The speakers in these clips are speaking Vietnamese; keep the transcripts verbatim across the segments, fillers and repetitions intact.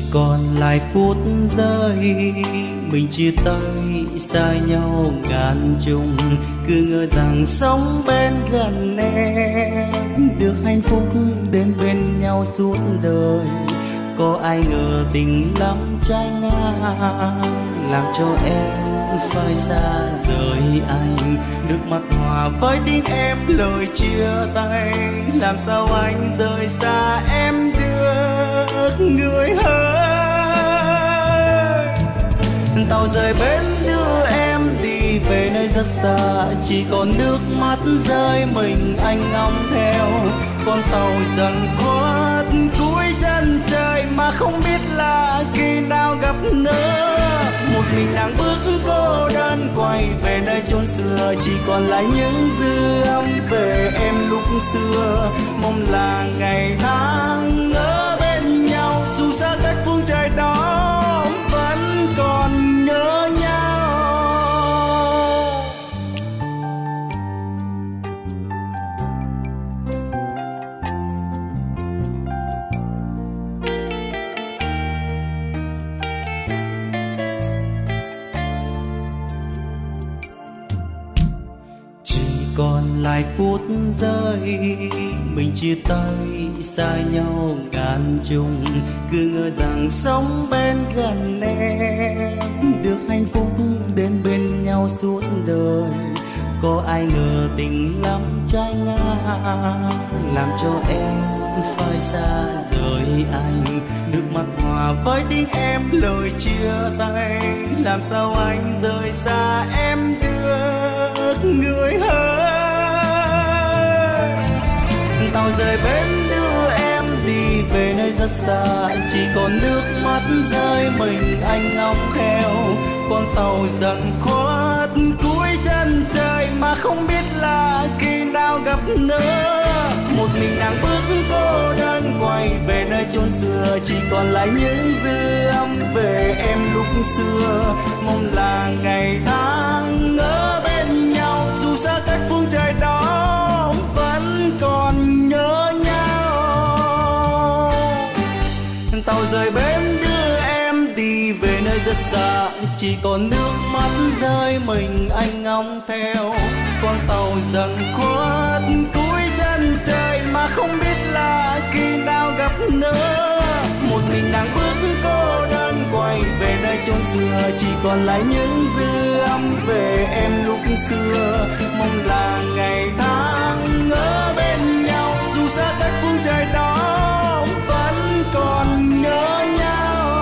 còn lại phút giây mình chia tay xa nhau ngàn trùng, cứ ngờ rằng sống bên gần em được hạnh phúc đến bên nhau suốt đời. Có ai ngờ tình lắm trái ngang làm cho em phải xa rời anh, nước mắt hòa với tiếng em lời chia tay. Làm sao anh rời xa em được người ơi. Tàu rời bến đưa em đi về nơi rất xa, chỉ còn nước mắt rơi mình anh ngóng theo. Con tàu dần khuất cuối chân trời mà không biết là khi nào gặp nữa. Một mình nàng bước cô đơn quay về nơi chốn xưa, chỉ còn lại những dư âm về em lúc xưa. Mong là ngày tháng ở bên nhau, dù xa cách phương trời đó vẫn còn nhớ nhau. Còn lại phút giây mình chia tay xa nhau ngàn trùng, cứ ngờ rằng sống bên gần em được hạnh phúc đến bên nhau suốt đời. Có ai ngờ tình lắm trái ngang làm cho em phải xa rời anh, nước mắt hòa với tiếng em lời chia tay. Làm sao anh rời xa em được người ơi. Tàu rời bến đưa em đi về nơi rất xa, chỉ còn nước mắt rơi mình anh ngóng theo. Con tàu dần khuất cuối chân trời mà không biết là khi nào gặp nữa. Một mình nàng bước cô đơn quay về nơi chốn xưa, chỉ còn lại những dư âm về em lúc xưa. Mong là ngày tháng ở bên nhau, dù xa cách phương trời đó vẫn còn nhớ nhau. Tàu rời bến đưa em đi về nơi rất xa, chỉ còn nước mắt rơi mình anh ngóng theo. Con tàu dần khuất cuối chân trời mà không biết là khi nào gặp nữa. Một mình nàng bước cô đơn quay về nơi chốn xưa, chỉ còn lại những dư âm về em lúc xưa. Mong là ngày tháng ở bên nhau, dù xa cách phương trời đó vẫn còn nhớ nhau.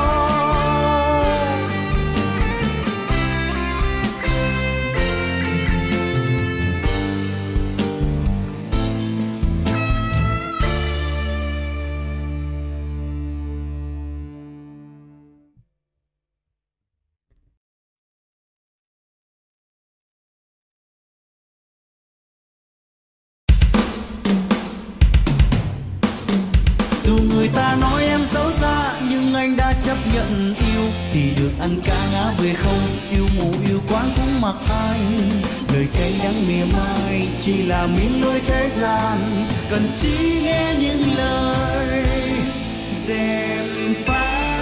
Dù người ta nói em xấu xa nhưng anh đã chấp nhận yêu, thì được ăn cá ngã về không. Yêu mù yêu quán cũng mặc anh, lời cay đắng mỉa mai chỉ là miếng lưới thế gian. Cần chỉ nghe những lời dèm pha.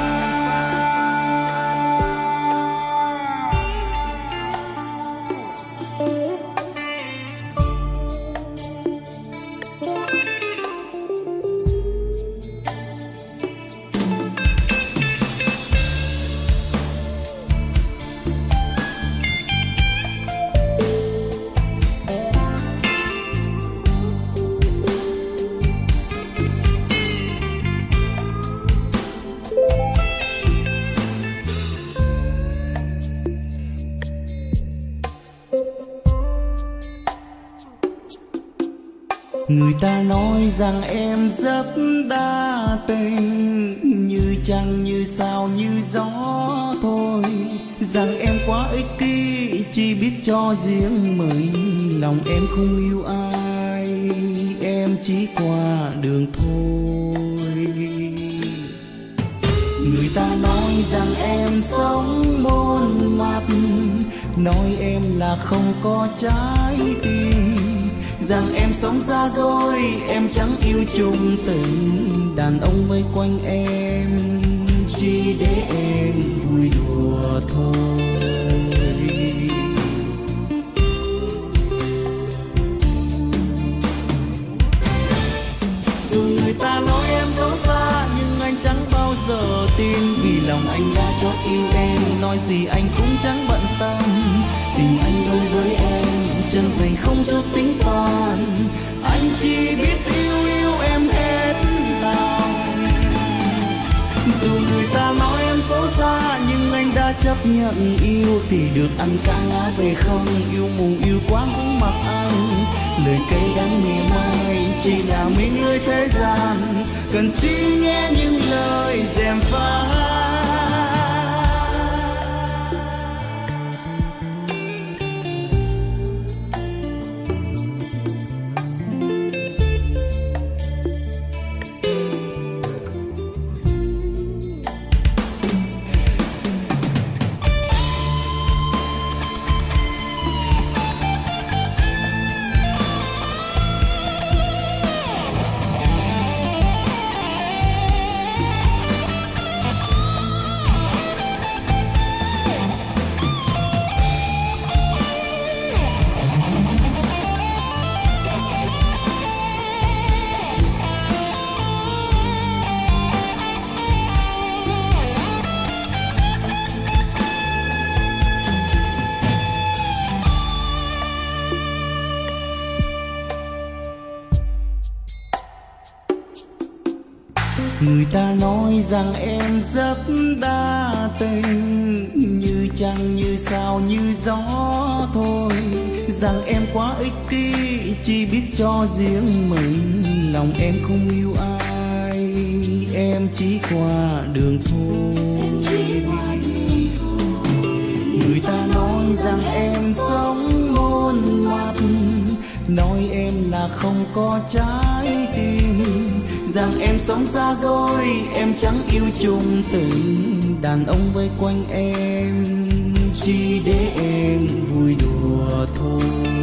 Người ta nói rằng em rất đa tình, như trăng như sao như gió thôi. Rằng em quá ích kỷ, chỉ biết cho riêng mình. Lòng em không yêu ai, em chỉ qua đường thôi. Người ta nói rằng em sống môn mặt, nói em là không có trái tim. Rằng em sống ra rồi, em chẳng yêu chung tình. Đàn ông vây quanh em chỉ chỉ để em vui đùa thôi. Dù người ta nói em xấu xa nhưng anh chẳng bao giờ tin, vì lòng anh đã chót yêu em, nói gì anh cũng chẳng bận tâm. Tình anh đối với em chân thành không chút tính toán, anh chỉ biết yêu yêu em hết lòng. Dù người ta nói em xấu xa nhưng anh đã chấp nhận yêu, thì được ăn cả ngã về không, yêu mù yêu quáng cũng mặc anh. Lời cay đắng mỉa mai chỉ là mình người thế gian, cần chỉ nghe những lời gièm pha. Người ta nói rằng em rất đa tình, như trăng như sao như gió thôi, rằng em quá ích kỷ chỉ biết cho riêng mình, lòng em không yêu ai, em chỉ qua đường thôi. Người ta nói rằng em sống môn mặt, nói em là không có trái tim, rằng em sống xa xôi, em chẳng yêu chung tình. Đàn ông vây quanh em chỉ để em vui đùa thôi.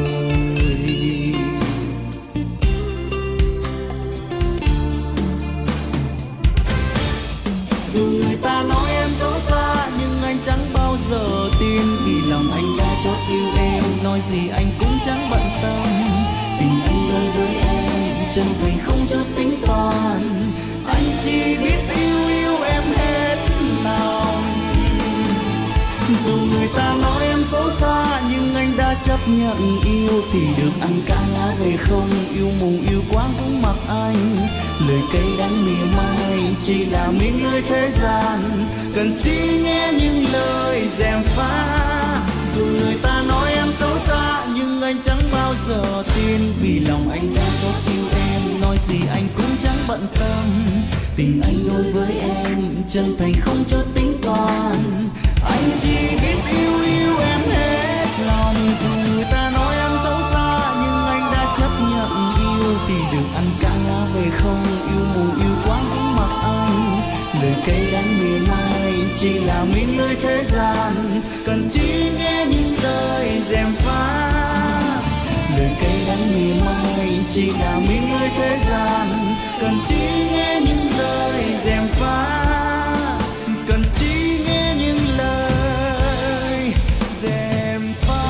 Dù người ta nói em xấu xa nhưng anh chẳng bao giờ tin, vì lòng anh đã chót yêu em, nói gì anh cũng chẳng bận tâm. Tình anh đối với em chân thành không chút tính toán, anh chỉ biết yêu yêu em hết lòng. Dù người ta nói em xấu xa nhưng anh đã chấp nhận yêu, thì được ăn cả ngã về không, yêu mù yêu quáng cũng mặc anh. Lời cay đắng mỉa mai chỉ là miếng lưới thế gian, cần chỉ nghe những lời gièm pha. Dù người ta nói em xấu xa nhưng anh chẳng bao giờ tin, vì lòng anh đã chót yêu em, nói gì anh cũng chẳng bận tâm. Tình anh đối với em chân thành không chút tính toán, anh chỉ biết yêu yêu em hết lòng. Dù người ta nói em xấu xa nhưng anh đã chấp nhận yêu, thì được ăn cả ngã về không, yêu mù yêu quáng cũng mặc anh. Lời cay đắng mỉa mai chỉ là miếng lưới thế gian, cần chỉ nghe những lời gièm pha. Lời cay đắng mỉa mai chỉ là miếng lưới thế gian, cần chỉ nghe những lời gièm pha, cần chỉ nghe những lời gièm pha.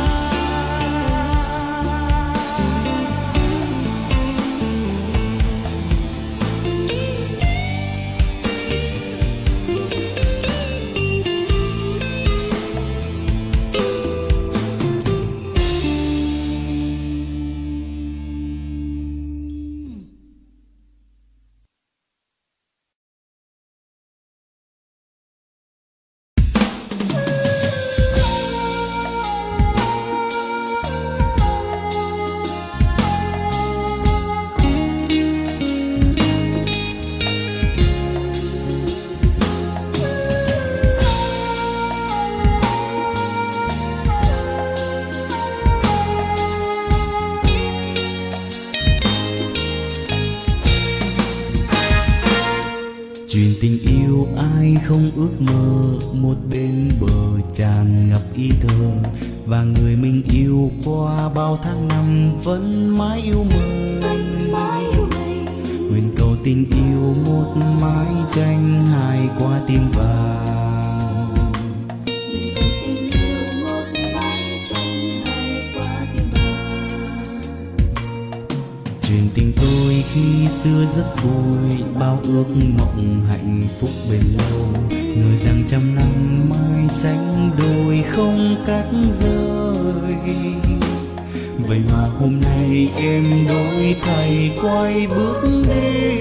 Chuyện tình yêu ai không ước mơ, một bên bờ tràn ngập ý thơ, và người mình yêu qua bao tháng năm vẫn mãi yêu mình. Nguyện cầu tình yêu một mái tranh hai qua tim vàng. Nguyện cầu tình yêu một mái tranh hai qua tim vàng. Chuyện tình tôi khi xưa rất vui, bao ước mộng hạnh phúc bền lâu. Ngờ rằng trăm năm mai xanh đôi không cắt rơi. Vậy mà hôm nay em đổi thay quay bước đi.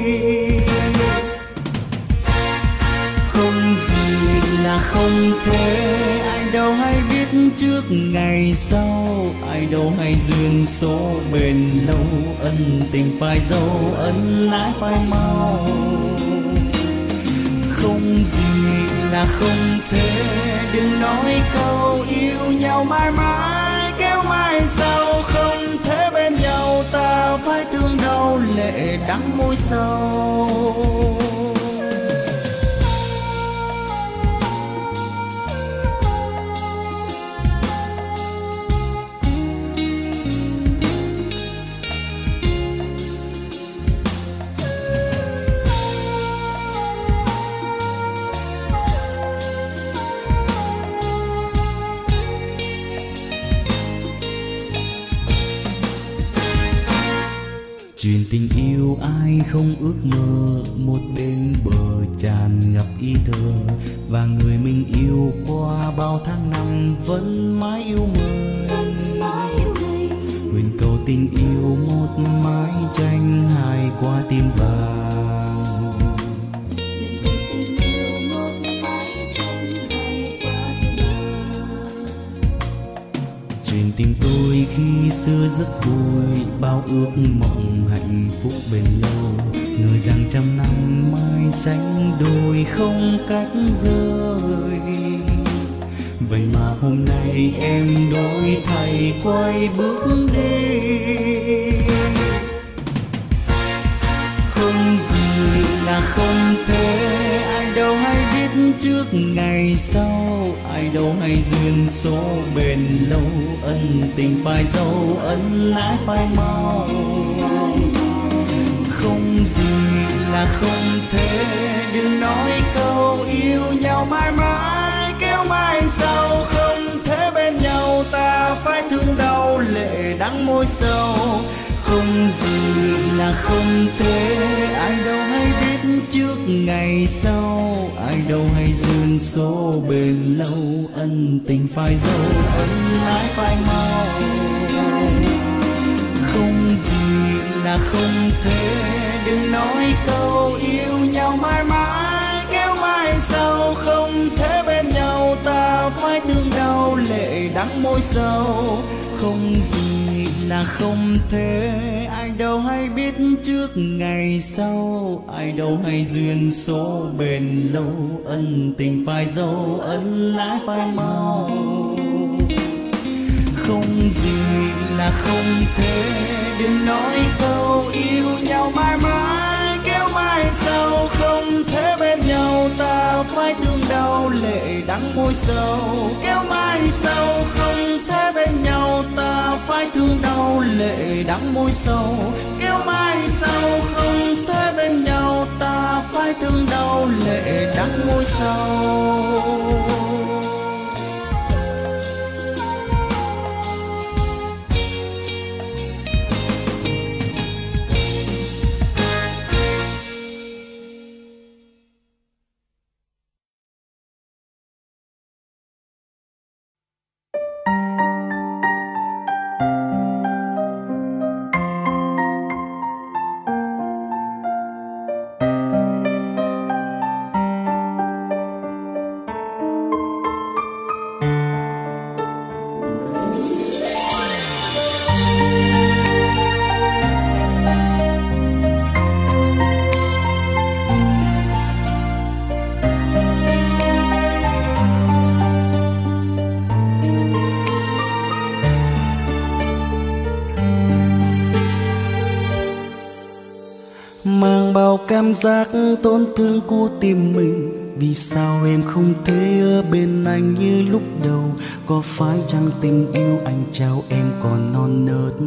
Không gì là không thể, ai đâu hay biết trước ngày sau. Ai đâu hay duyên số bền lâu, ân tình phai dấu, ân ái phai mau. Không gì là không thể, đừng nói câu yêu nhau mãi mãi kéo mai sau. Không thể bên nhau ta phải thương đau lệ đắng môi sâu. Chuyện tình yêu ai không ước mơ, một bên bờ tràn ngập ý thơ. Và người mình yêu qua bao tháng năm vẫn mãi yêu mình. Nguyện cầu tình yêu một mái tranh hai qua tim vàng. Nguyện cầu tình yêu một mái tranh hai qua tim vàng. Chuyện tình tôi khi xưa rất vui, bao ước mộng hạnh phúc bền lâu. Ngờ rằng trăm năm mai xanh đôi không cắt rơi. Vậy mà hôm nay em đổi thay quay bước đi. Không gì là không thể, ai đâu hay biết trước ngày sau. Ai đâu hay duyên số bền lâu, ân tình phai dấu, ân ái phai mau. Không gì là không thể, đừng nói câu yêu nhau mãi mãi kéo mai sau. Không thể bên nhau ta phải thương đau lệ đắng môi sâu. Không gì là không thể, ai đâu hay biết trước ngày sau. Ai đâu hay duyên số bền lâu, ân tình phai dấu, ân ái phai mau. Không gì là không thể, đừng nói câu yêu nhau mãi mãi kéo mai sau. Không thể bên nhau ta phải thương đau lệ đắng môi sâu. Không gì là không thể, ai đâu hay biết trước ngày sau. Ai đâu hay duyên số bền lâu, ân tình phai dấu, ân ái phai mau. Không gì là không thể, đừng nói câu yêu nhau mãi mãi kéo mai sau. Không thể bên nhau ta phải thương đau lệ đắng môi sâu. Kéo mai sau không thể bên nhau ta phải thương đau lệ đắng môi sâu. Kéo mai sau không thể bên nhau ta phải thương đau lệ đắng môi sâu. Mang bao cảm giác tổn thương của tim mình. Vì sao em không thể ở bên anh như lúc đầu? Có phải chăng tình yêu anh trao em còn non nớt,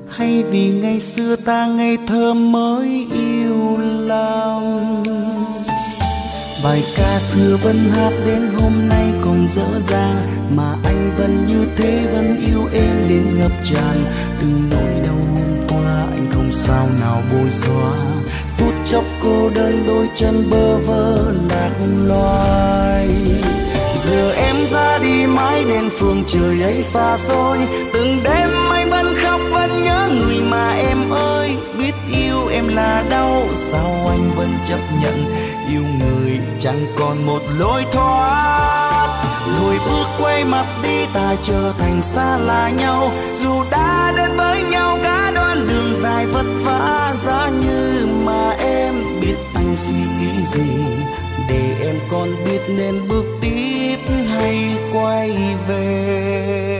hay vì ngày xưa ta ngây thơ mới yêu lắm. Bài ca xưa vẫn hát đến hôm nay còn dở dang, mà anh vẫn như thế, vẫn yêu em đến ngập tràn. Từng nỗi đau hôm qua anh không sao nào bôi xóa, phút chốc cô đơn đôi chân bơ vơ lạc loài. Giờ em ra đi mãi đến phương trời ấy xa xôi, từng đêm anh vẫn khóc vẫn nhớ người mà em ơi. Biết yêu em là đau, sao anh vẫn chấp nhận yêu người chẳng còn một lối thoát. Lùi bước quay mặt đi ta trở thành xa lạ nhau, dù đã đến với nhau cả đoạn đường dài vất vả. Giá như mà em biết anh suy nghĩ gì, để em còn biết nên bước tiếp hay quay về.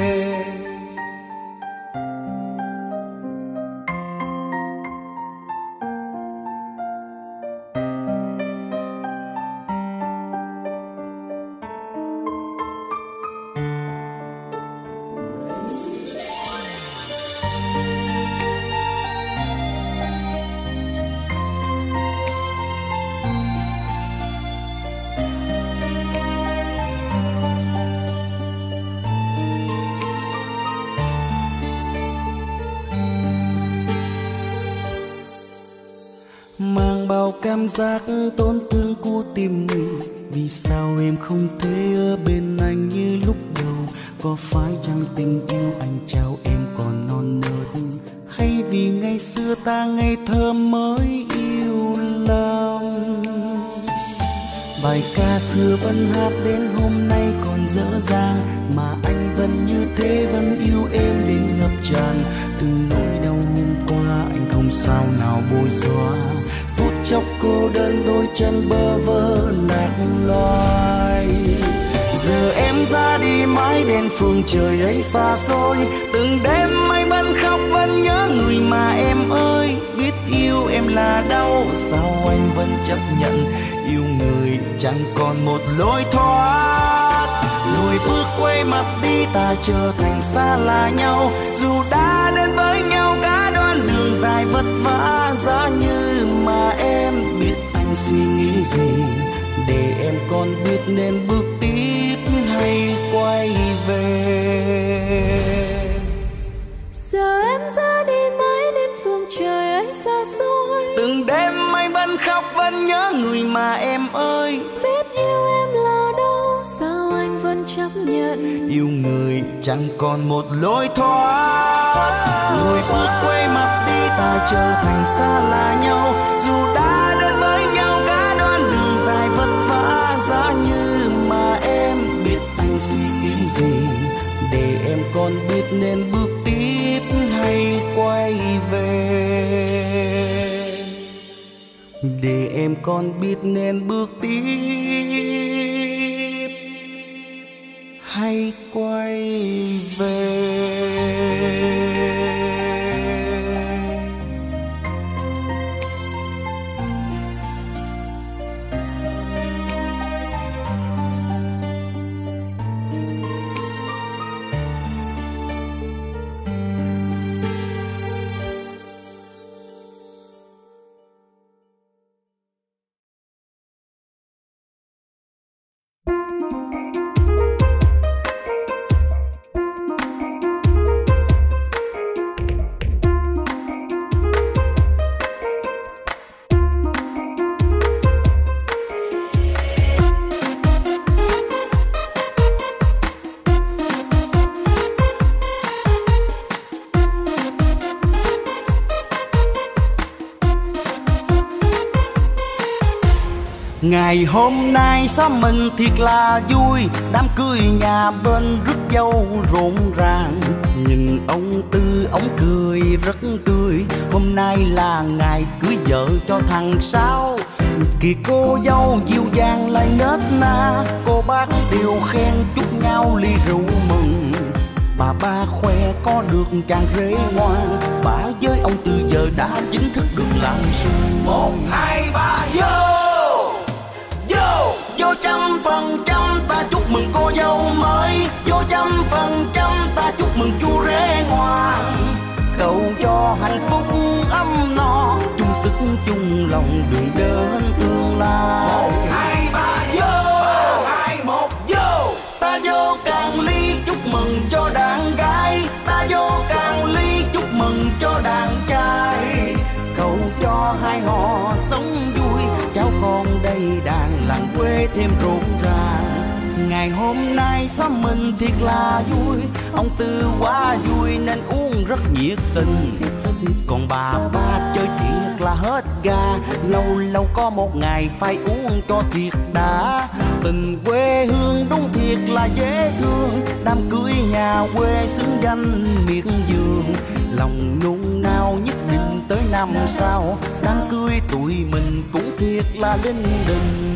Mang bao cảm giác tổn thương của tim mình, vì sao em không thể ở bên anh như lúc đầu? Có phải chăng tình yêu anh trao em còn non nớt, hay vì ngày xưa ta ngây thơ mới yêu lắm? Bài ca xưa vẫn hát đến hôm nay còn dở dang, mà anh vẫn như thế, vẫn yêu em đến ngập tràn. Từng nỗi đau hôm qua anh không sao nào bôi xóa, phút chốc cô đơn đôi chân bơ vơ lạc loài. Giờ em ra đi mãi đến phương trời ấy xa xôi, từng đêm anh vẫn khóc vẫn nhớ người mà em ơi. Biết yêu em là đau, sao anh vẫn chấp nhận yêu người chẳng còn một lối thoát. Lùi bước quay mặt đi ta trở thành xa lạ nhau, dù đã đến với nhau cả đoạn đường dài vất vả. Giá như mà em biết anh suy nghĩ gì, để em còn biết nên bước tiếp hay quay về. Giờ em ra đi mãi đến phương trời ấy xa xôi, từng đêm anh vẫn khóc vẫn nhớ người mà em ơi. biết yêu em là đâu, sao anh vẫn chấp nhận yêu người chẳng còn một lối thoát. Lùi bước quay mặt đi ta trở thành xa lạ nhau, dù đã đến với nhau cả đoạn đường dài vất vả. Giá như mà em biết anh suy nghĩ gì, để em còn biết nên bước tiếp hay quay về. Để em còn biết nên bước tiếp hay quay về. Ngày hôm nay xóm mình thiệt là vui, đám cưới nhà bên rước dâu rộn ràng. Nhìn ông Tư ông cười rất tươi, hôm nay là ngày cưới vợ cho thằng Sáu. Kìa cô dâu dịu dàng lại nết na, cô bác đều khen chúc nhau ly rượu mừng. Bà ba khoe có được chàng rể ngoan, bà với ông Tư giờ đã chính thức được làm xuông. Một hai ba vô vô vô trăm phần trăm ta chúc mừng cô dâu mới, vô trăm phần trăm ta chúc mừng chú rể ngoan. Cầu hạnh phúc ấm no, chung sức chung lòng đường đến tương lai. Một hai ba vô, ba hai một vô. Ta vô càng ly chúc mừng cho đàn gái, ta vô càng ly chúc mừng cho đàn trai. Cầu cho hai họ sống vui, cháu con đây đàn làng quê thêm rộn ràng. Ngày hôm nay xóm mình thiệt là vui, ông Tư quá vui nên uống rất nhiệt tình. Còn bà ba chơi thiệt là hết ga, lâu lâu có một ngày phải uống cho thiệt đã. Tình quê hương đúng thiệt là dễ thương, đám cưới nhà quê xứng danh miệt vườn. Lòng nung nao nhất định tới năm sau, đám cưới tụi mình cũng thiệt là linh đình.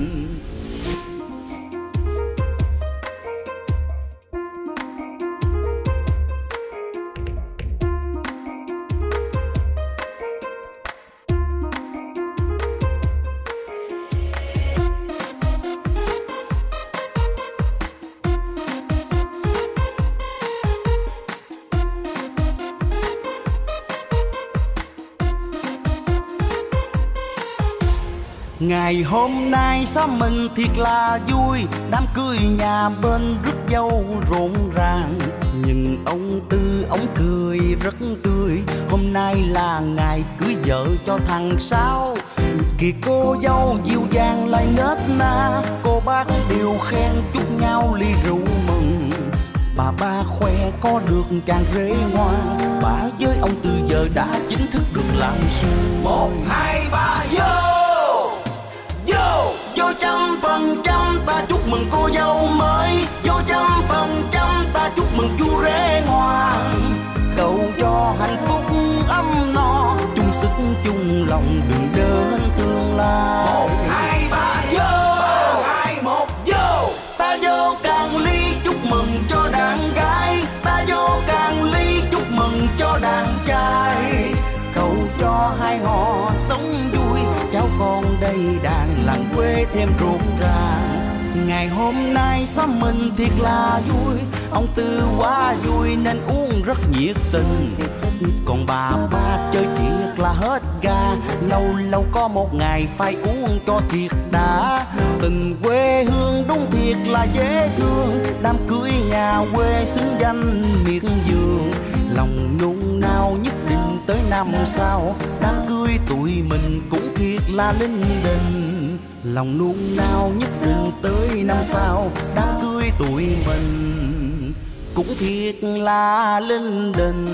Ngày hôm nay xóm mình thiệt là vui, đám cưới nhà bên rước dâu rộn ràng. Nhưng ông Tư ông cười rất tươi, hôm nay là ngày cưới vợ cho thằng Sáu. Kìa cô dâu dịu dàng lại nết na, cô bác đều khen chúc nhau ly rượu mừng. Bà ba khoe có được chàng rể ngoan, bà với ông Tư giờ đã chính thức được làm xuôi. Một hai ba vô, vô, vô trăm phần trăm ta chúc mừng cô dâu mới, vô trăm phần trăm ta chúc mừng chú rể ngoan. Cầu cho hạnh phúc ấm no, chung sức chung lòng đường đến tương lai. Một hai ba vô, ba hai một vô. Ta vô càng ly chúc mừng cho đàn gái, ta vô càng ly chúc mừng cho đàn trai. Cầu cho hai họ sống vui, cháu con đây đàn làng quê thêm rộn ràng. Ngày hôm nay xóm mình thiệt là vui, ông Tư quá vui nên uống rất nhiệt tình. Còn bà ba chơi thiệt là hết ga, lâu lâu có một ngày phải uống cho thiệt đã. Tình quê hương đúng thiệt là dễ thương, đám cưới nhà quê xứng danh miệt vườn. Lòng nung nao nhất định tới năm sau, đám cưới tụi mình cũng thiệt là linh đình. Lòng nung nao nhất định tới năm sau, đám cưới tụi mình cũng thiệt là linh đình.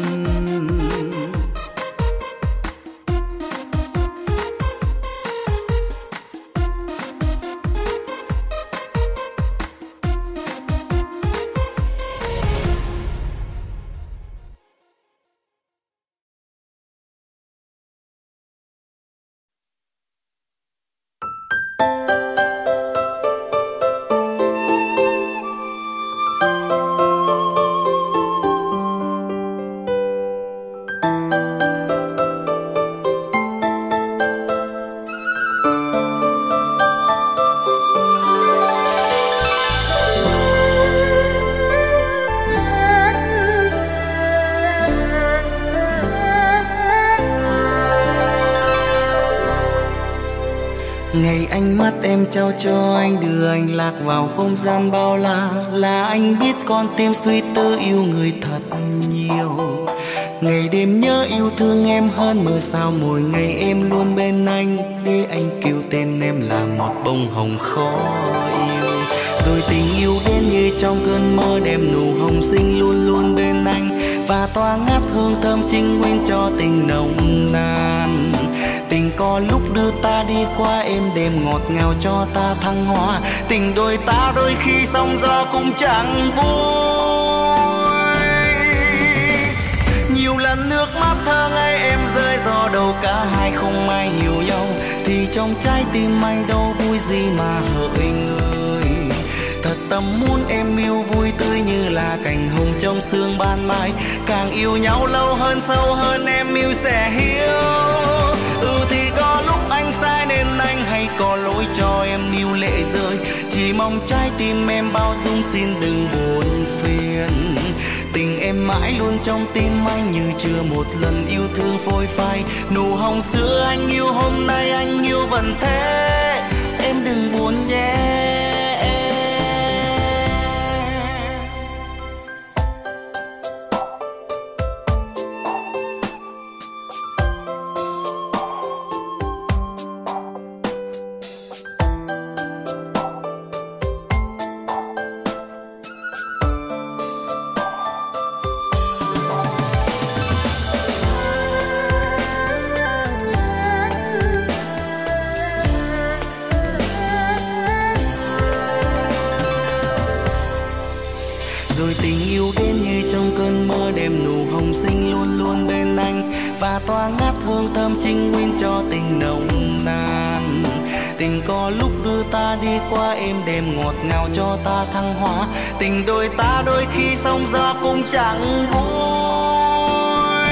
Ngày ánh mắt em trao cho anh, đưa anh lạc vào không gian bao la, là anh biết con tim suy tư yêu người thật nhiều. Ngày đêm nhớ yêu thương em hơn mưa sao, mỗi ngày em luôn bên anh, để anh kêu tên em là một bông hồng khó yêu. Rồi tình yêu đến như trong cơn mơ, đem nụ hồng xinh luôn luôn bên anh, và tỏa ngát hương thơm trinh nguyên cho tình nồng nàn. Tình có lúc đưa ta đi qua êm đềm ngọt ngào cho ta thăng hoa, tình đôi ta đôi khi sóng gió cũng chẳng vui. Nhiều lần nước mắt thơ ngây em rơi do đầu cả hai không ai hiểu nhau, thì trong trái tim anh đâu vui gì mà hỡi người. Thật tâm muốn em yêu vui tươi như là cành hồng trong sương ban mai, càng yêu nhau lâu hơn sâu hơn em yêu sẽ hiểu. Ừ thì có lúc anh sai nên anh hay có lỗi cho em yêu lệ rơi, chỉ mong trái tim em bao dung xin đừng buồn phiền. Tình em mãi luôn trong tim anh như chưa một lần yêu thương phôi phai. Nụ hồng xưa anh yêu hôm nay anh yêu vẫn thế. Em đừng buồn nhé. Rồi tình yêu đến như trong cơn mơ, đêm nụ hồng xinh luôn luôn bên anh và tỏa ngát hương thơm trinh nguyên cho tình nồng nàn. Tình có lúc đưa ta đi qua êm đềm ngọt ngào cho ta thăng hoa. Tình đôi ta đôi khi sóng gió cũng chẳng vui.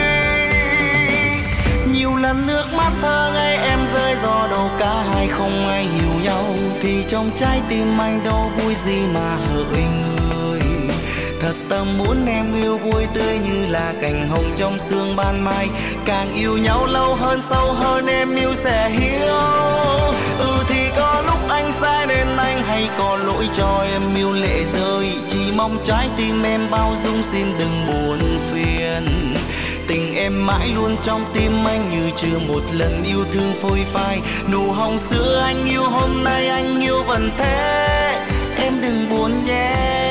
Nhiều lần nước mắt thơ ngây em rơi do đâu cả hai không ai hiểu nhau, thì trong trái tim anh đâu vui gì mà hỡi người. Thật tâm muốn em yêu vui tươi như là cành hồng trong sương ban mai. Càng yêu nhau lâu hơn sâu hơn em yêu sẽ hiểu. Ừ thì có lúc anh sai nên anh hay có lỗi cho em yêu lệ rơi. Chỉ mong trái tim em bao dung xin đừng buồn phiền. Tình em mãi luôn trong tim anh như chưa một lần yêu thương phôi phai. Nụ hồng xưa anh yêu hôm nay anh yêu vẫn thế. Em đừng buồn nhé.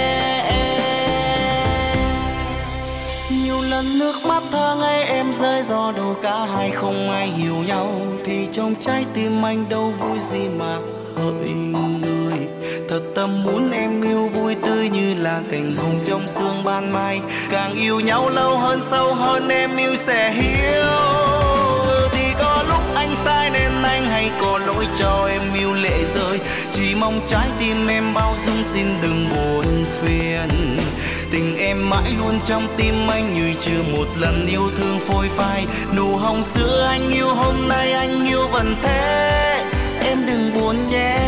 Nhiều lần nước mắt thơ ngây em rơi do đâu cả hai không ai hiểu nhau, thì trong trái tim anh đâu vui gì mà hỡi người. Thật tâm muốn em yêu vui tươi như là cành hồng trong sương ban mai. Càng yêu nhau lâu hơn sâu hơn em yêu sẽ hiểu. Thì có lúc anh sai nên anh hay có lỗi cho em yêu lệ rơi. Chỉ mong trái tim em bao dung xin đừng buồn phiền. Tình em mãi luôn trong tim anh như chưa một lần yêu thương phôi phai. Nụ hồng xưa anh yêu hôm nay anh yêu vẫn thế. Em đừng buồn nhé.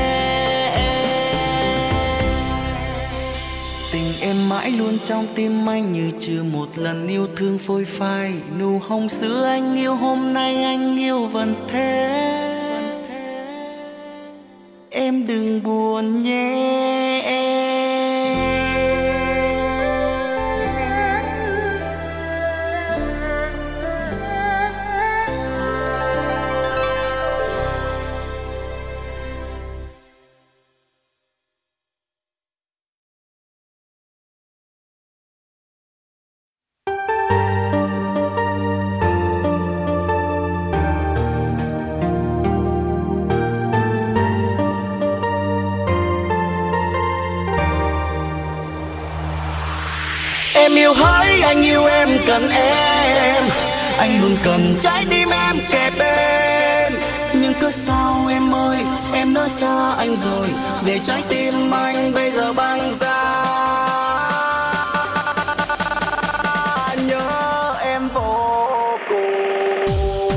Tình em mãi luôn trong tim anh như chưa một lần yêu thương phôi phai. Nụ hồng xưa anh yêu hôm nay anh yêu vẫn thế. Em đừng buồn nhé. Em yêu hỡi anh yêu em cần em. Anh luôn cần trái tim em kề bên. Nhưng cớ sao em ơi em nói xa anh rồi, để trái tim anh bây giờ băng ra. Nhớ em vô cùng.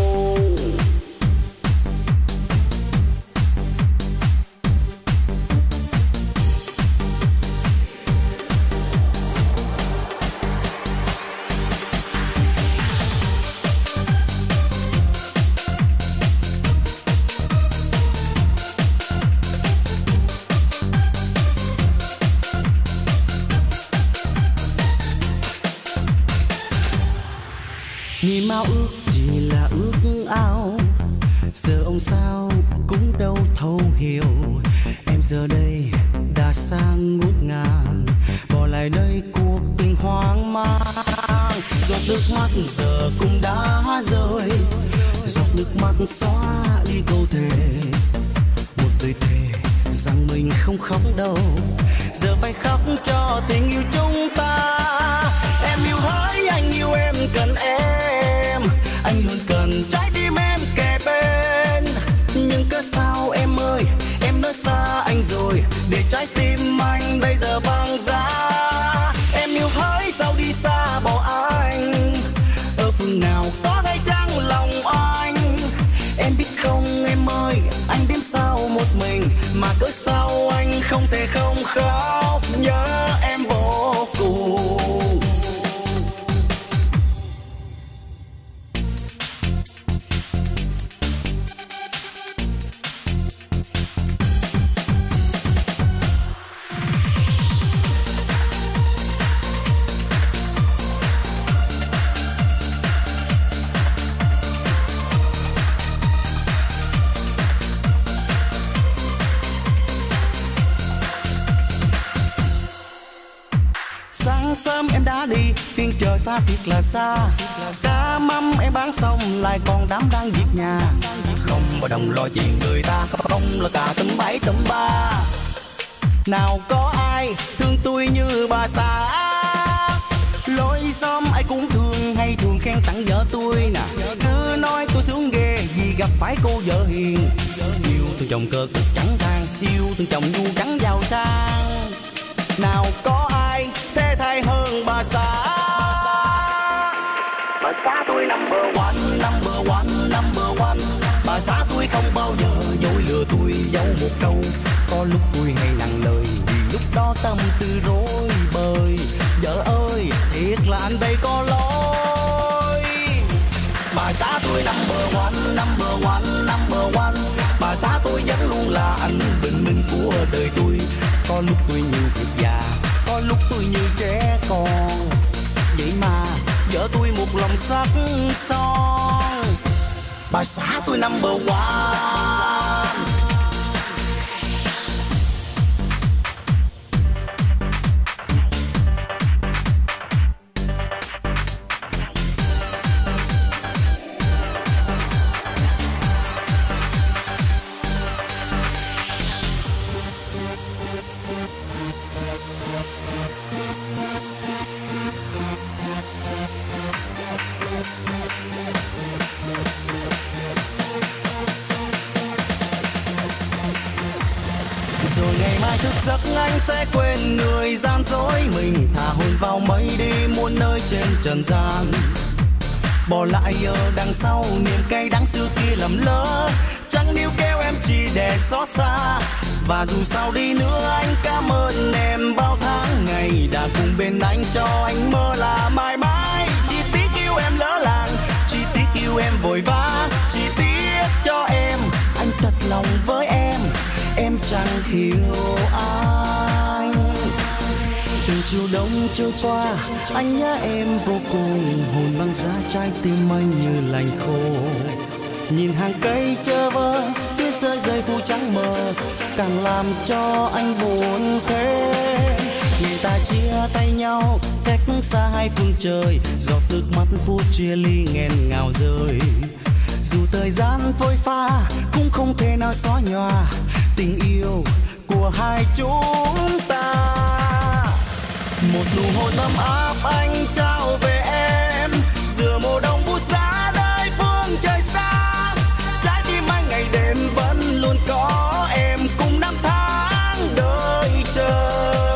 Niềm ao ước chỉ là ước ao, giờ ông sao cũng đâu thấu hiểu. Em giờ đây đã sang ngút ngàn, bỏ lại đây cuộc tình hoang mang. Giọt nước mắt giờ cũng đã rơi, giọt nước mắt xóa đi câu thề. Một lời thề rằng mình không khóc đâu, giờ phải khóc cho tình yêu chúng ta. Em yêu hỡi anh yêu em cần em. Anh luôn cần trái tim em kề bên. Nhưng cớ sao em ơi em nói xa anh rồi, để trái tim anh bây giờ băng giá. Em yêu hỡi sao đi xa bỏ anh, ở phương nào có hay chăng lòng anh. Em biết không em ơi anh đêm sao một mình, mà cớ sao anh không thể không khóc. Nhớ em vô cùng. sớm em đã đi, phiên trời xa thiệt là xa. Cá mắm em bán xong lại còn đám đang việc nhà. Không bao đồng lo chuyện người ta, không là cả tấm bảy tấm ba. Nào có ai thương tôi như bà xã. Lối xóm ai cũng thương hay thường khen tặng vợ tôi nè. Cứ nói tôi sướng ghê vì gặp phải cô vợ hiền. Yêu thương chồng cơ cực chẳng than, yêu thương chồng ngu trắng giàu sang. Nào có ai thế thay hơn bà xã. Bà xã tôi number one, number one, number one. Bà xã tôi không bao giờ dối lừa tôi giấu một câu. Có lúc tôi hay nặng lời vì lúc đó tâm tư rối bời. Vợ ơi thiệt là anh đây có lỗi. Bà xã tôi number one, number one, number one. Bà xã tôi vẫn luôn là anh bình minh của đời tôi. Có lúc tôi như việc già, có lúc tôi như trẻ con. Vậy mà vợ tôi một lòng sắc son. Bà xã tôi number one. Rồi ngày mai thức giấc anh sẽ quên người gian dối mình. Thả hồn vào mây đi muôn nơi trên trần gian. Bỏ lại ở đằng sau niềm cay đắng xưa kia lầm lỡ. Chẳng níu kêu em chỉ để xót xa. Và dù sao đi nữa anh cảm ơn em bao tháng ngày đã cùng bên anh cho anh mơ là mãi mãi. Chỉ tiếc yêu em lỡ làng, chỉ tiếc yêu em vội vã, chỉ tiếc cho em anh thật lòng với em. Em chẳng hiểu anh. Từng chiều đông trôi qua anh nhớ em vô cùng. Hồn băng giá trái tim anh như lành khô. Nhìn hàng cây chơ vơ tuyết rơi rơi phủ trắng mờ càng làm cho anh buồn thế. Người ta chia tay nhau cách xa hai phương trời. Giọt nước mắt phút chia ly nghẹn ngào rơi. Dù thời gian phôi pha cũng không thể nào xóa nhòa tình yêu của hai chúng ta. Một nụ hôn ấm áp anh trao về em. Giữa mùa đông bút giá nơi phương trời xa. Trái tim anh ngày đêm vẫn luôn có em. Cùng năm tháng đợi chờ.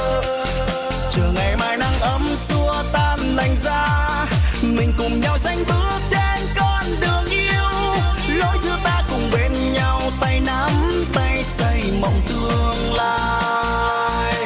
Chờ ngày mai nắng ấm xua tan lạnh giá. Mình cùng nhau sánh bước trên con đường yêu. Lối giữa ta cùng bên nhau tay nắm tay xây mộng tương lai.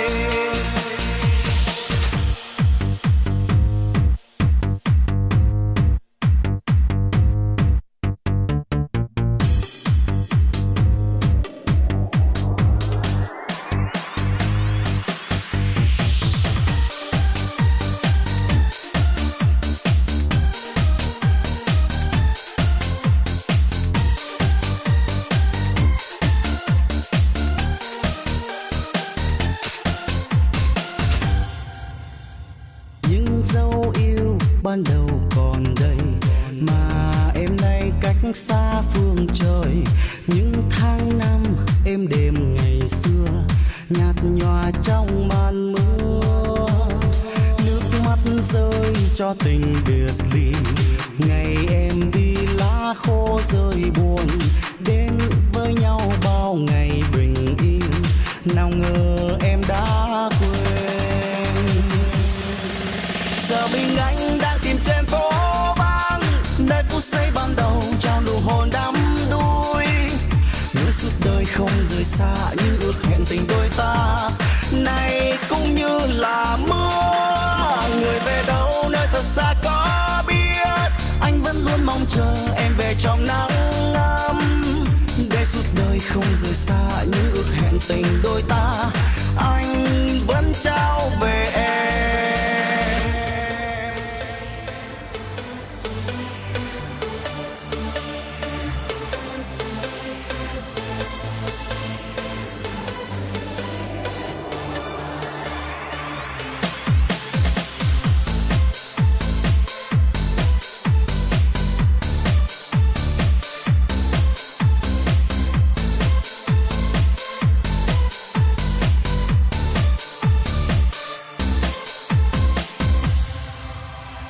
Ban đầu còn đây mà em nay cách xa phương trời. Những tháng năm êm đềm ngày xưa nhạt nhòa trong màn mưa. Nước mắt rơi cho tình biệt ly. Ngày em đi lá khô rơi buồn. Đến với nhau bao ngày bình yên. Nào ngờ em đã quên. Giờ mình anh đang tìm trên phố băng. Nơi phút giây ban đầu trao nụ hôn đắm đuối. Nhớ suốt đời không rời xa những ước hẹn tình đôi ta. Này cũng như là mưa. Người về đâu nơi thật xa có biết. Anh vẫn luôn mong chờ em về trong nắng ấm. Để suốt đời không rời xa những ước hẹn tình đôi ta. Anh vẫn trao về em.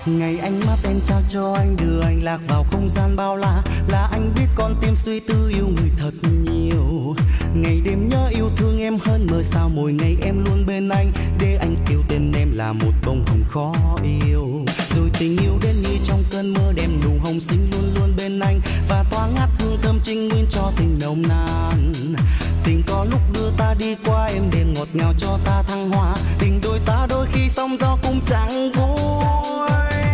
Ngày ánh mắt em trao cho anh đưa anh lạc vào không gian bao la, là anh biết con tim suy tư yêu người thật nhiều. Ngày đêm nhớ yêu thương em hơn mơ sao mỗi ngày em luôn bên anh, để anh kêu tên em là một bông hồng khó yêu. Rồi tình yêu đến như trong cơn mơ đem nụ hồng xinh luôn luôn bên anh, và tỏa ngát hương thơm trinh nguyên cho tình nồng nàn. Tình có lúc đưa ta đi qua em đêm ngọt ngào cho ta thăng hoa, tình đôi ta đôi khi sóng gió cũng chẳng vui.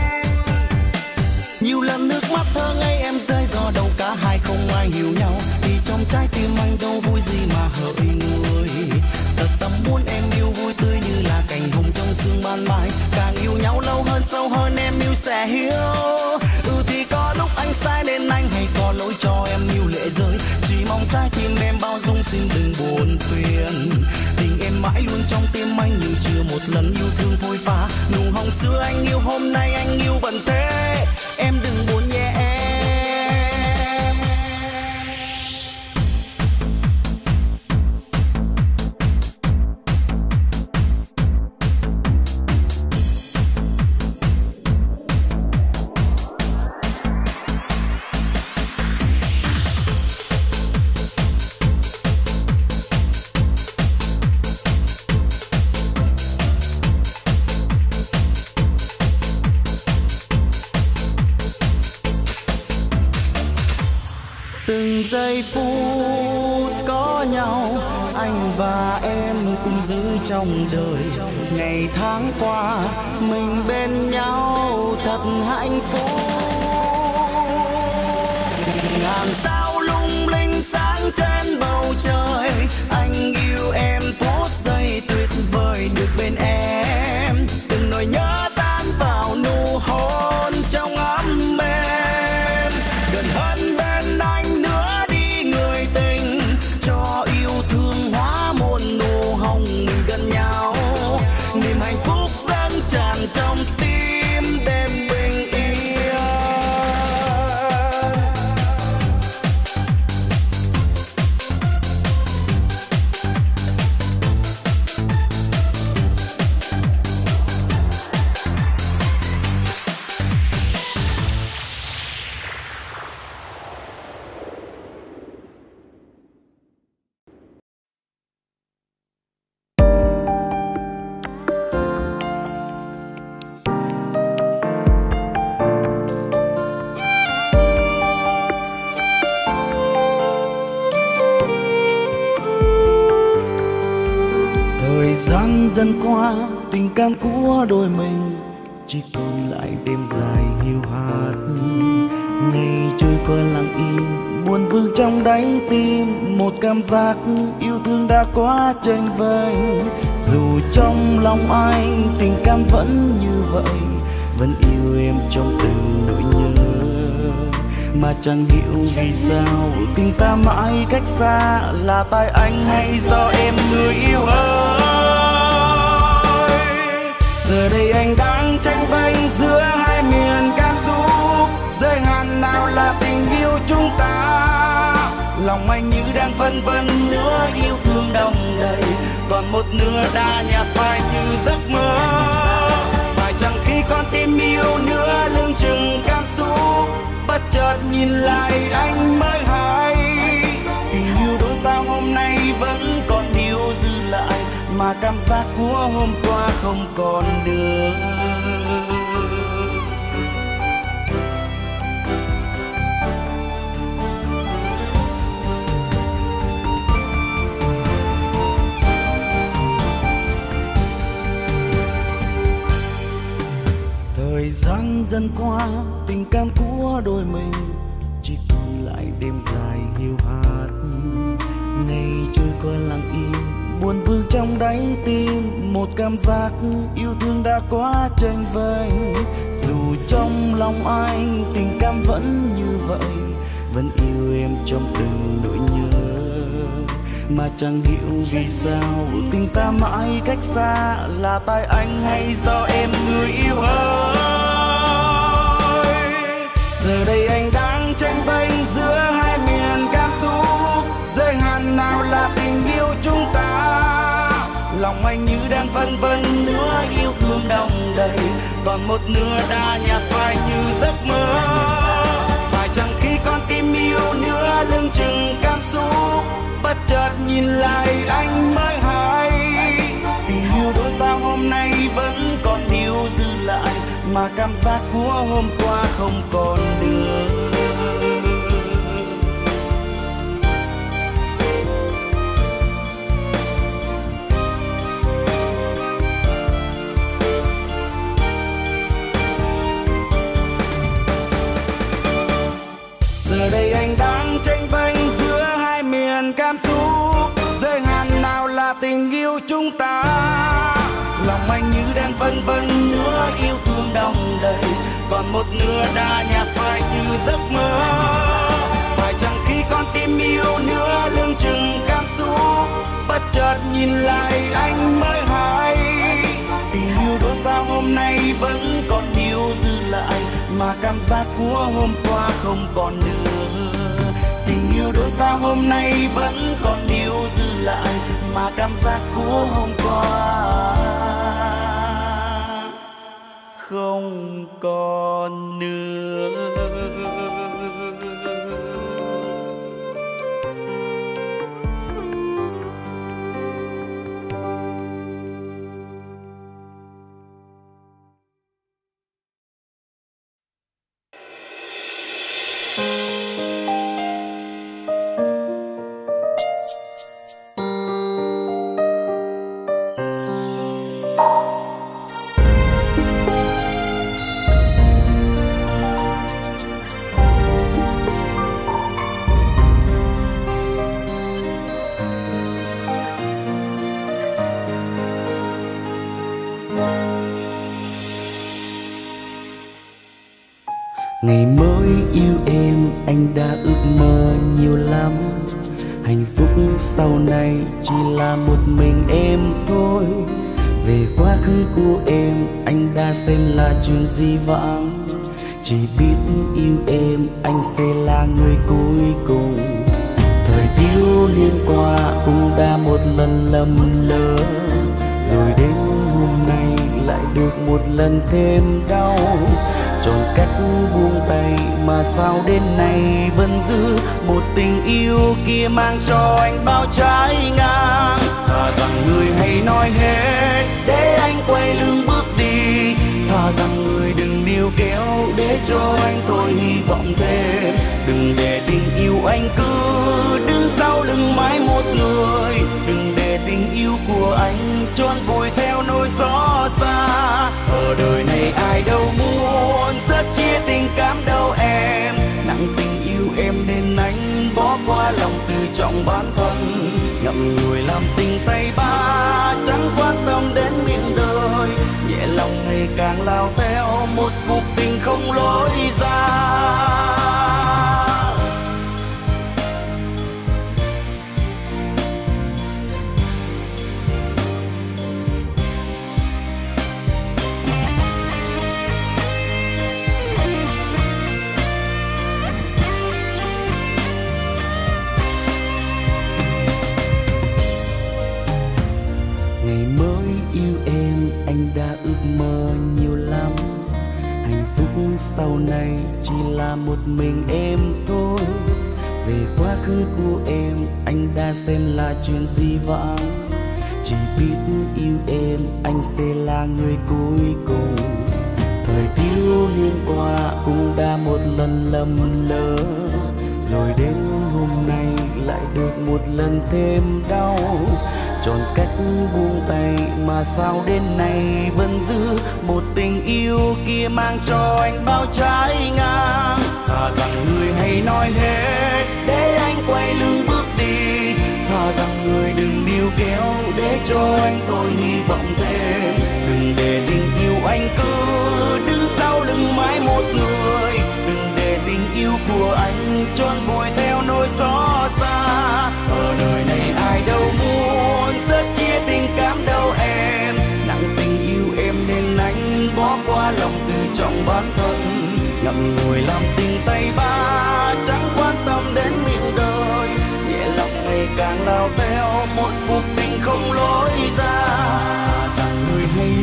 Nhiều lần nước mắt thơ ngây em rơi do đâu cả hai không ai hiểu nhau, vì trong trái tim anh đâu vui gì mà hỡi người. Thật tâm muốn em yêu vui tươi như là cành hồng trong sương ban mai, càng yêu nhau lâu hơn sâu hơn em yêu sẽ hiểu. Ừ thì có lúc anh sai nên anh hay có lỗi cho em yêu lệ rơi, chỉ mong trái tim em bao dung xin đừng buồn phiền. Tình em mãi luôn trong tim anh như chưa một lần yêu thương phôi pha, nụ hồng xưa anh yêu hôm nay anh yêu vẫn thế, em đừng buồn nhé em. Từng giây phút có nhau anh và em cùng giữ trong đời, ngày tháng qua mình bên nhau thật hạnh phúc. Ngàn sao lung linh sáng trên bầu trời, anh yêu em phút giây tuyệt vời được bên em. Từng nỗi nhớ tan vào nụ hôn trong ấm êm, gần hơn bên anh nữa đi người tình, cho yêu thương hóa một nụ hồng mình gần nhau. Niềm hạnh phúc dâng tràn trong tim đêm bình yên. Dần qua tình cảm của đôi mình chỉ còn lại đêm dài hiu hắt, ngày trôi qua lặng im buồn vương trong đáy tim, một cảm giác yêu thương đã quá chênh vênh. Dù trong lòng anh tình cảm vẫn như vậy, vẫn yêu em trong từng nỗi nhớ, mà chẳng hiểu vì sao tình ta mãi cách xa, là tại anh hay do em người yêu ơi. Giờ đây anh đang tranh vênh giữa hai miền cảm xúc, giới hạn nào là tình yêu chúng ta. Lòng anh như đang vân vân nửa yêu thương đong đầy, còn một nửa đã nhạt phai như giấc mơ. Phải chăng khi con tim yêu nữa lưng chừng cảm xúc, bất chợt nhìn lại anh mới hay, tình yêu đôi ta hôm nay vẫn còn điều dư lại, mà cảm giác của hôm qua không còn được. Thời gian dần qua tình cảm của đôi mình chỉ còn lại đêm dài hiu hắt, ngày trôi qua lặng im buồn vương trong đáy tim, một cảm giác yêu thương đã quá chênh vênh. Dù trong lòng anh tình cảm vẫn như vậy, vẫn yêu em trong từng nỗi nhớ, mà chẳng hiểu vì sao tình ta mãi cách xa, là tại anh hay do em người yêu ơi. Giờ đây anh đang tranh vênh giữa hai miền cảm xúc, giới hạn nào là tình yêu chúng ta. Lòng anh như đang phân vân, nửa yêu thương đong đầy, còn một nửa đã nhạt phai như giấc mơ. Phải chăng khi con tim yêu nữa lưng chừng cảm xúc, bất chợt nhìn lại anh mới hay tình yêu đôi ta hôm nay vẫn còn điều dư lại, mà cảm giác của hôm qua không còn nữa. Giờ đây anh đang tranh vênh giữa hai miền cảm xúc, giới hạn nào là tình yêu chúng ta. Lòng anh như đang phân vân, nửa yêu thương đong đầy, còn một nửa đã nhạt phai như giấc mơ. Phải chăng khi con tim yêu nữa lưng chừng cảm xúc, bất chợt nhìn lại anh mới hay tình yêu đôi ta hôm nay vẫn còn điều dư lại, mà cảm giác của hôm qua không còn nữa. Tình yêu đôi ta hôm nay vẫn còn điều dư lại, mà cảm giác của hôm qua không còn nữa. Ngày mới yêu em anh đã ước mơ nhiều lắm, hạnh phúc sau này chỉ là một mình em thôi. Về quá khứ của em anh đã xem là chuyện dĩ vãng, chỉ biết yêu em anh sẽ là người cuối cùng. Thời thiếu niên qua cũng đã một lần lầm lỡ, rồi đến hôm nay lại được một lần thêm đau. Chọn cách buông tay mà sao đến nay vẫn giữ một tình yêu kia mang cho anh bao trái ngang. Thà rằng người hãy nói hết để anh quay lưng bước đi, thà rằng người đừng níu kéo để cho anh thôi hy vọng thêm. Đừng để tình yêu anh cứ đứng sau lưng mãi một người, đừng để tình yêu của anh trốn vùi theo nỗi xót xa. Ở đời này ai đâu muốn rất chia tình cảm đâu em, nặng tình yêu em nên anh bỏ qua lòng tự trọng bản thân. Ngậm ngùi làm tình tay ba chẳng quan tâm đến miệng đời, nhẹ lòng ngày càng lao theo một cuộc tình không lối ra. Đã ước mơ nhiều lắm, hạnh phúc sau này chỉ là một mình em thôi. Về quá khứ của em anh đã xem là chuyện dĩ vãng, chỉ biết yêu em anh sẽ là người cuối cùng. Thời thiếu niên qua cũng đã một lần lầm lỡ, rồi đến hôm nay lại được một lần thêm đau. Chọn cách buông tay mà sao đến nay vẫn giữ một tình yêu kia mang cho anh bao trái ngang. Thà rằng người hãy nói hết để anh quay lưng bước đi, thà rằng người đừng níu kéo để cho anh thôi hy vọng thêm. Đừng để tình yêu anh cứ đứng sau lưng mãi một người, đừng để tình yêu của anh trốn vùi theo nỗi xót xa. Ở đời này ai đâu muốn rất chia tình cảm đâu em, nặng tình yêu em nên anh bỏ qua lòng tự trọng bản thân. Ngậm ngùi làm tình tay ba chẳng quan tâm đến miệng đời, nhẹ lòng ngày càng lao theo một cuộc tình không lối ra.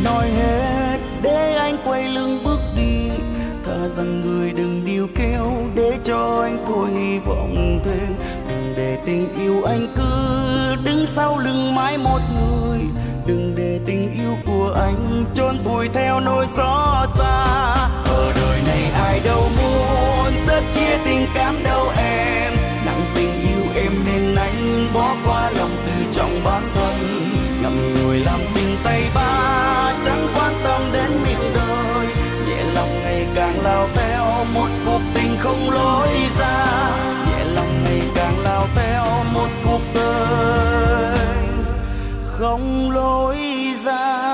nói hết để anh quay lưng bước đi. Thà rằng người đừng níu kéo để cho anh thôi hy vọng thêm. Đừng để tình yêu anh cứ đứng sau lưng mãi một người. Đừng để tình yêu của anh trốn vùi theo nỗi xót xa. Ở đời này ai đâu muốn rất chia tình cảm đâu em. Nặng tình yêu em nên anh bỏ qua lòng tự trọng bản thân. Ngậm ngùi làm tình tay ba chẳng quan tâm đến miệng đời. Nhẹ lòng ngày càng lao theo một cuộc tình không lối ra. Nhẹ lòng ngày càng lao theo một cuộc đời không lối ra.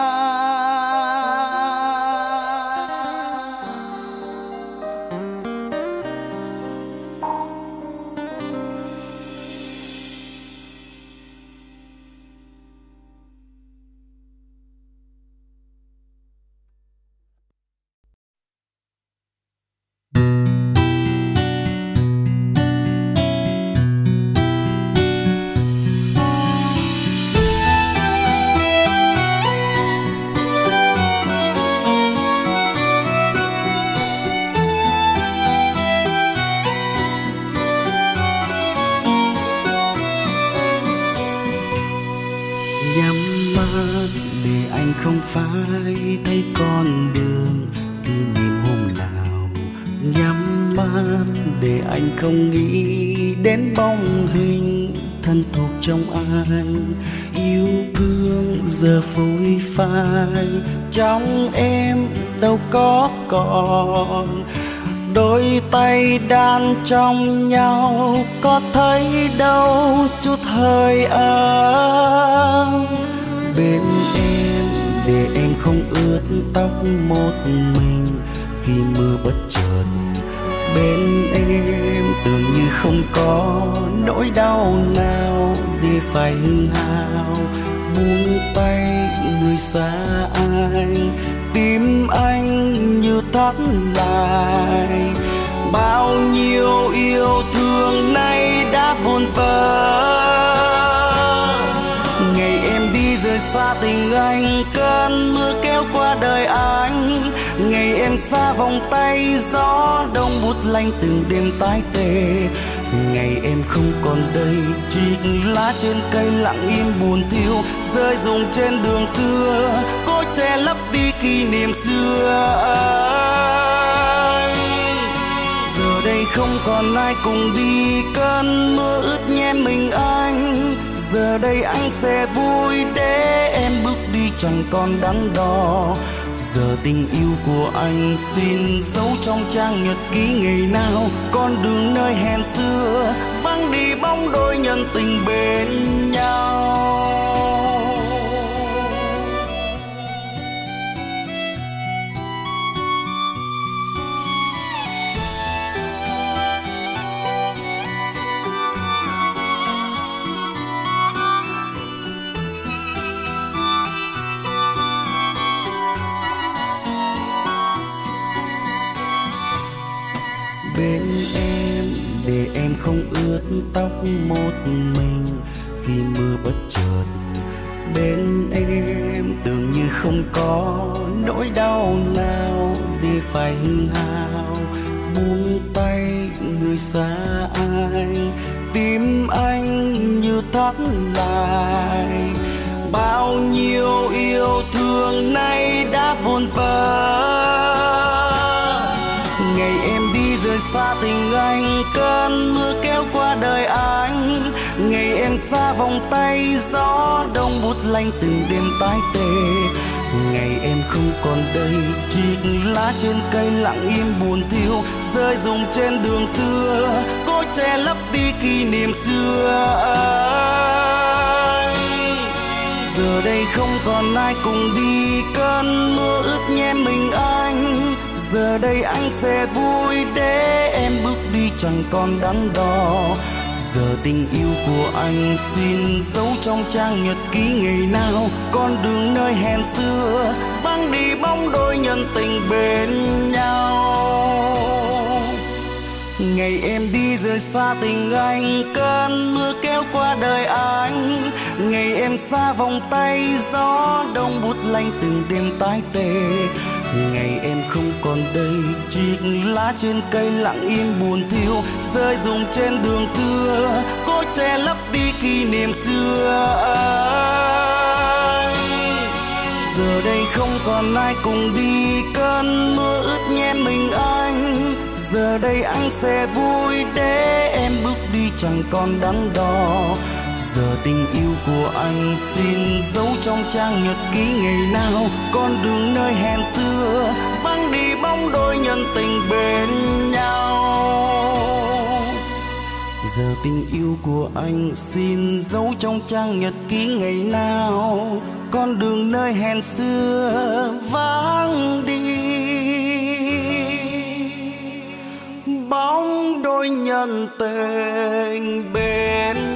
Không phải thấy con đường kỷ niệm hôm nào. Nhắm mắt để anh không nghĩ đến bóng hình thân thuộc trong anh. Yêu thương giờ phôi phai trong em đâu có còn. Đôi tay đan trong nhau có thấy đâu chút hơi ấm. Bên em để em không ướt tóc một mình khi mưa bất chợt. Bên em tưởng như không có nỗi đau nào để phải hư hao. Buông tay người xa anh, tim anh như thắt lại. Bao nhiêu yêu thương nay đã vụn vỡ. Ngày em đi rời xa tình anh, cơn mưa kéo qua đời anh. Ngày em xa vòng tay, gió đông bút lạnh từng đêm tái tê. Ngày em không còn đây, chiếc lá trên cây lặng im buồn thiêu, rơi rụng trên đường xưa, cố che lấp đi kỷ niệm xưa. Giờ đây không còn ai cùng đi, cơn mưa ướt nhẹ mình anh. Giờ đây anh sẽ vui để em bước đi chẳng còn đắn đo. Giờ tình yêu của anh xin giấu trong trang nhật ký ngày nào. Con đường nơi hẹn xưa vắng đi bóng đôi nhân tình bên nhau. Bên em để em không ướt tóc một mình khi mưa bất chợt. Bên em tưởng như không có nỗi đau nào để phải hư hao. Buông tay người xa anh, tim anh như thắt lại. Bao nhiêu yêu thương nay đã vụn vỡ. Ngày em đi rời xa tình anh, cơn mưa kéo qua đời anh. Ngày em xa vòng tay, gió đông bút lạnh từng đêm tái tê. Ngày em không còn đây, chiếc lá trên cây lặng im buồn thiêu, rơi rụng trên đường xưa, cố che lấp đi kỷ niệm xưa. Giờ đây không còn ai cùng đi, cơn mưa ướt nhẹ mình anh. Giờ đây anh sẽ vui để em bước đi chẳng còn đắn đo. Giờ tình yêu của anh xin giấu trong trang nhật ký ngày nào. Con đường nơi hẹn xưa vắng đi bóng đôi nhân tình bên nhau. Ngày em đi rời xa tình anh, cơn mưa kéo qua đời anh. Ngày em xa vòng tay gió đông bút lạnh từng đêm tái tê. Ngày em không còn đây, chiếc lá trên cây lặng im buồn thiêu, rơi rụng trên đường xưa, cố che lấp đi kỷ niệm xưa. Giờ đây không còn ai cùng đi, cơn mưa ướt nhẹ mình anh. Giờ đây anh sẽ vui để em bước đi chẳng còn đắn đo. Giờ tình yêu của anh xin giấu trong trang nhật ký ngày nào, con đường nơi hẹn xưa vắng đi bóng đôi nhân tình bên nhau. Giờ tình yêu của anh xin giấu trong trang nhật ký ngày nào, con đường nơi hẹn xưa vắng đi bóng đôi nhân tình bên